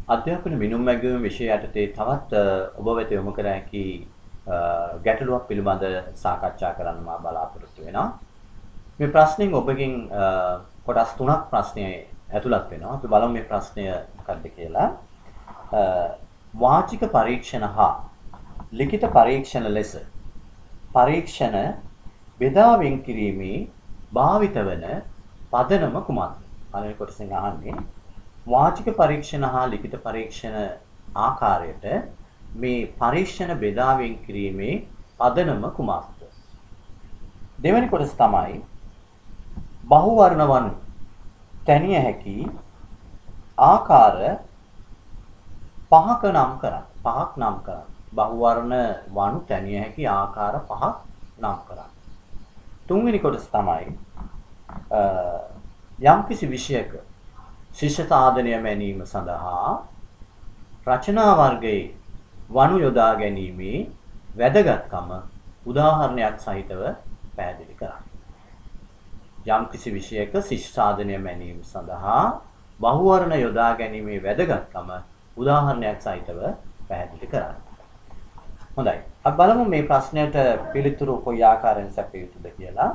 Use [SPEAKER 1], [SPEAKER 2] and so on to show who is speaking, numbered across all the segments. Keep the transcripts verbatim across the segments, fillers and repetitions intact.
[SPEAKER 1] අධ්‍යාපන මිනුම් මැගවීම විෂය යටතේ තවත් ඔබ වෙත යොමු කර හැකි ගැටලුවක් පිළිබඳ සාකච්ඡා කරන්න මා බලාපොරොත්තු වෙනවා. මේ ප්‍රශ්نين ඔබගෙන් කොටස් තුනක් ප්‍රශ්නයේ ඇතුළත් වෙනවා. අපි බලමු මේ ප්‍රශ්නය මොකක්ද කියලා. වාචික පරීක්ෂණ හා ලිඛිත පරීක්ෂණ ලෙස පරීක්ෂණ බෙදා වෙන් කිරීමේ භාවිත වන පදනම කුමක්ද? පළවෙනි කොටසෙන් අහන්නේ වාචික පරීක්ෂණ හා ලිඛිත පරීක්ෂණ ආකාරයට මේ පරීක්ෂණ බෙදා වෙන් කිරීමේ පදනම කුමක්ද? දෙවෙනි කොටස තමයි බහු වර්ණ වන තැනිය හැකි ආකාර පහක නම් කරන්න. පහක් නම් කරන්න. බහු වර්ණ වනු තැනිය හැකි ආකාර පහක් නම් කරන්න. තුන්වෙනි කොටස තමයි යම්කිසි විෂයක ශිෂ්‍ය සාධනය මැනීම සඳහා රචනා වර්ගයේ වනු යොදා ගැනීමේ වැදගත්කම උදාහරණයක් සහිතව පැහැදිලි කරන්න. යම්කිසි විෂයක ශිෂ්‍ය සාධනය මැනීම සඳහා බහු වර්ණ යොදා ගැනීමේ වැදගත්කම උදාහරණයක් සහිතව පැහැදිලි කරන්න. හොඳයි. අපි බලමු මේ ප්‍රශ්නයට පිළිතුරු කොයි ආකාරයෙන් සැපිය යුතුද කියලා.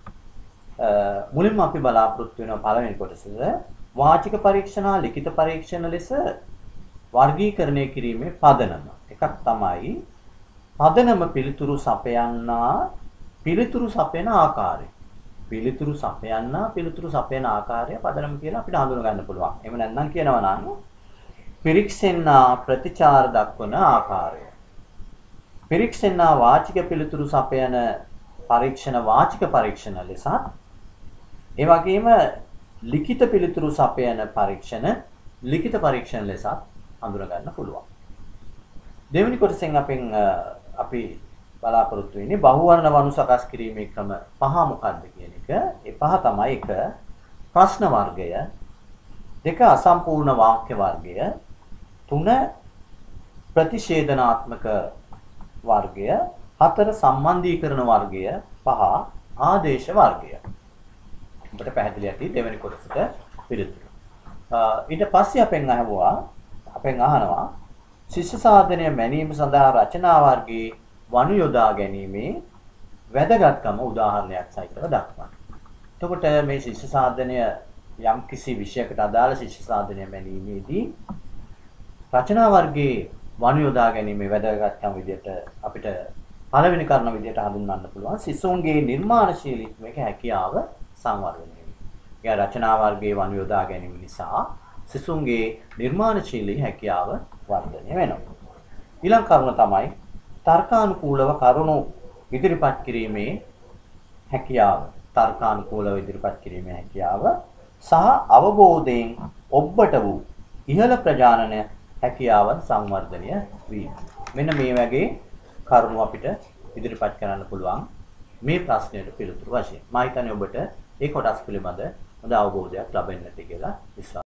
[SPEAKER 1] මුලින්ම අපි බලාපොරොත්තු වෙන පළවෙනි කොටසද වාචික පරීක්ෂණ හා ලිඛිත පරීක්ෂණ ලෙස වර්ගීකරණය කිරීමේ පදනම. එකක් තමයි පදනම පිළිතුරු සපයන්නා පිළිතුරු සපයන ආකාරය. පිළිතුරු සපයන්නා පිළිතුරු සපයන ආකාරය පදනම කියලා අපිට හඳුනා ගන්න පුළුවන්. එහෙම නැත්නම් කියනවා නම් පිරික්සෙන්නා ප්‍රතිචාර දක්වන ආකාරය. පිරික්සෙන්නා වාචික පිළිතුරු සපයන පරීක්ෂණ වාචික පරීක්ෂණ ලෙසත් ඒ වගේම ලිඛිත පිළිතුරු සපයන පරීක්ෂණ ලිඛිත පරීක්ෂණ ලෙසත් හඳුනා ගන්න පුළුවන්. දෙවෙනි කොටසෙන් අපෙන් අපි බලාපොරොත්තු වෙන්නේ බහු වර්ණ වනු සකස් කිරීමේ ක්‍රම පහ මොකක්ද කියන එක. ඒ පහ තමයි එක ප්‍රශ්න වර්ගය, දෙක අසම්පූර්ණ වාක්‍ය වර්ගය, තුන ප්‍රතිෂේධනාත්මක වර්ගය, හතර සම්බන්ධීකරණ වර්ගය, පහ ආදේශ වර්ගය. ඔබට පැහැදිලි ඇති දෙවෙනි කොටසට පිළිතුරු. ඊට පස්සේ අපෙන් අහුවා අපෙන් අහනවා ශිෂ්‍ය සාධනය මැනීම සඳහා රචනා වර්ගයේ වනු යොදා ගැනීමේ වැදගත්කම උදාහරණයක් සහිතව දක්වන්න. එතකොට මේ ශිෂ්‍ය සාධනය යම් කිසි විෂයකට අදාළ ශිෂ්‍ය සාධනය මැනීමේදී රචනා වර්ගයේ වනු යොදා ගැනීමේ වැදගත්කම විදිහට අපිට පළවෙනි කරුණ විදිහට හඳුන්වන්න පුළුවන් සිසුන්ගේ නිර්මාණශීලීත්වයේ හැකියාව සංවර්ධනය වෙනවා. ඒ රචනා වර්ගයේ වනු යොදා ගැනීම නිසා සිසුන්ගේ නිර්මාණශීලී හැකියාව වර්ධනය වෙනවා. ඊළඟ කරුණ තමයි තර්කානුකූලව කරුණු ඉදිරිපත් කිරීමේ හැකියාව. තර්කානුකූලව ඉදිරිපත් කිරීමේ හැකියාව සහ අවබෝධයෙන් ඔබට වූ ඉහළ ප්‍රජානන හැකියාව සංවර්ධනය වීම. මෙන්න මේ වගේ කරුණු අපිට ඉදිරිපත් කරන්න පුළුවන් මේ ප්‍රශ්නයට පිළිතුරු වශයෙන්. මම හිතන්නේ ඔබට ඒ කොටස් පිළිබඳ හොඳ අවබෝධයක් ලැබෙන්නට කියලා විශ්වාස